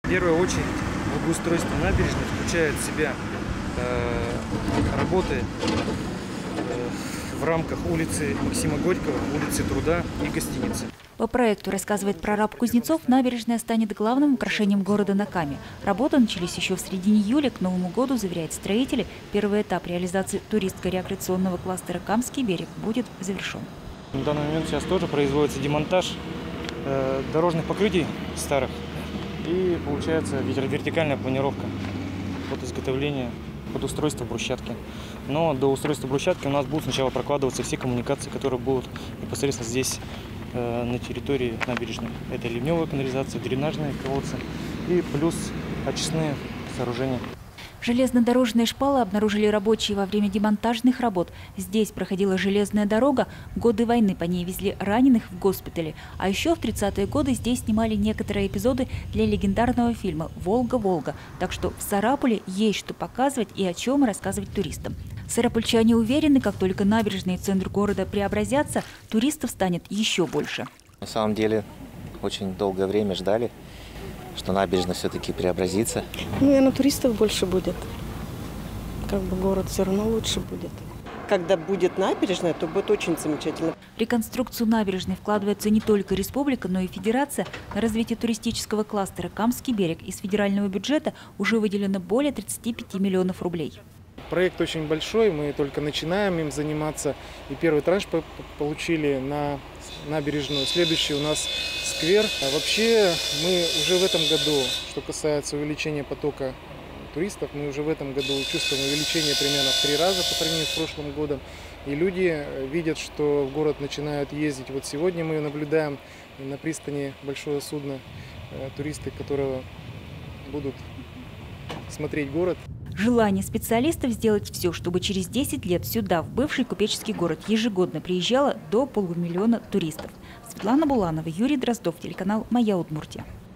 В первую очередь благоустройство набережной включает в себя работы в рамках улицы Максима Горького, улицы Труда и гостиницы. По проекту, рассказывает прораб Кузнецов, набережная станет главным украшением города на Каме. Работы начались еще в середине июля. К Новому году, заверяют строители, первый этап реализации туристско-рекреационного кластера «Камский берег» будет завершен. На данный момент сейчас тоже производится демонтаж дорожных покрытий старых. И получается вертикальная планировка под изготовление, под устройство брусчатки. Но до устройства брусчатки у нас будут сначала прокладываться все коммуникации, которые будут непосредственно здесь, на территории набережной. Это ливневая канализация, дренажные колодцы и плюс очистные сооружения. Железнодорожные шпалы обнаружили рабочие во время демонтажных работ. Здесь проходила железная дорога. В годы войны по ней везли раненых в госпитали. А еще в 30-е годы здесь снимали некоторые эпизоды для легендарного фильма «Волга-Волга». Так что в Сарапуле есть что показывать и о чем рассказывать туристам. Сарапульчане уверены, как только набережные и центр города преобразятся, туристов станет еще больше. На самом деле очень долгое время ждали, что набережная все-таки преобразится. Наверное, туристов больше будет. Как бы город все равно лучше будет. Когда будет набережная, то будет очень замечательно. В реконструкцию набережной вкладывается не только республика, но и федерация. На развитие туристического кластера «Камский берег» из федерального бюджета уже выделено более 35 миллионов рублей. Проект очень большой, мы только начинаем им заниматься. И первый транш получили на набережную. Следующий у нас сквер. А вообще мы уже в этом году, что касается увеличения потока туристов, мы уже в этом году чувствуем увеличение примерно в 3 раза по сравнению с прошлым годом. И люди видят, что в город начинают ездить. Вот сегодня мы наблюдаем на пристани большое судно, туристы, которые будут смотреть город. Желание специалистов сделать все, чтобы через 10 лет сюда, в бывший купеческий город, ежегодно приезжало до 500 000 туристов. Светлана Буланова, Юрий Дроздов, телеканал «Моя Удмуртия».